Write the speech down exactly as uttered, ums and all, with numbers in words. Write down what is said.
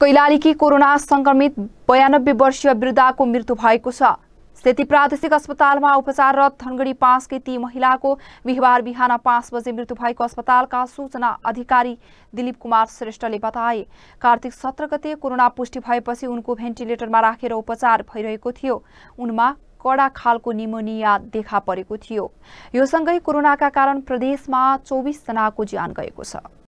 कैलालीकी corona संक्रमित बयानब्बे वर्षीय वृद्धाको मृत्यु भएको छ। सेती प्रादेशिक अस्पतालमा उपचाररत धनगढी पाँचकी ती महिलाको बिहिबार बिहान पाँच बजे मृत्यु भएको अस्पतालका सूचना अधिकारी दिलीप कुमार श्रेष्ठले बताए। कार्तिक सत्र गते कोरोना पुष्टि भएपछि उनको भेन्टिलेटरमा राखेर उपचार भइरहेको थियो। उनमा कडा खालको निमोनिया देखा परेको थियो। यो सँगै कोरोनाका कारण प्रदेशमा चौबीस जनाको ज्यान गएको छ।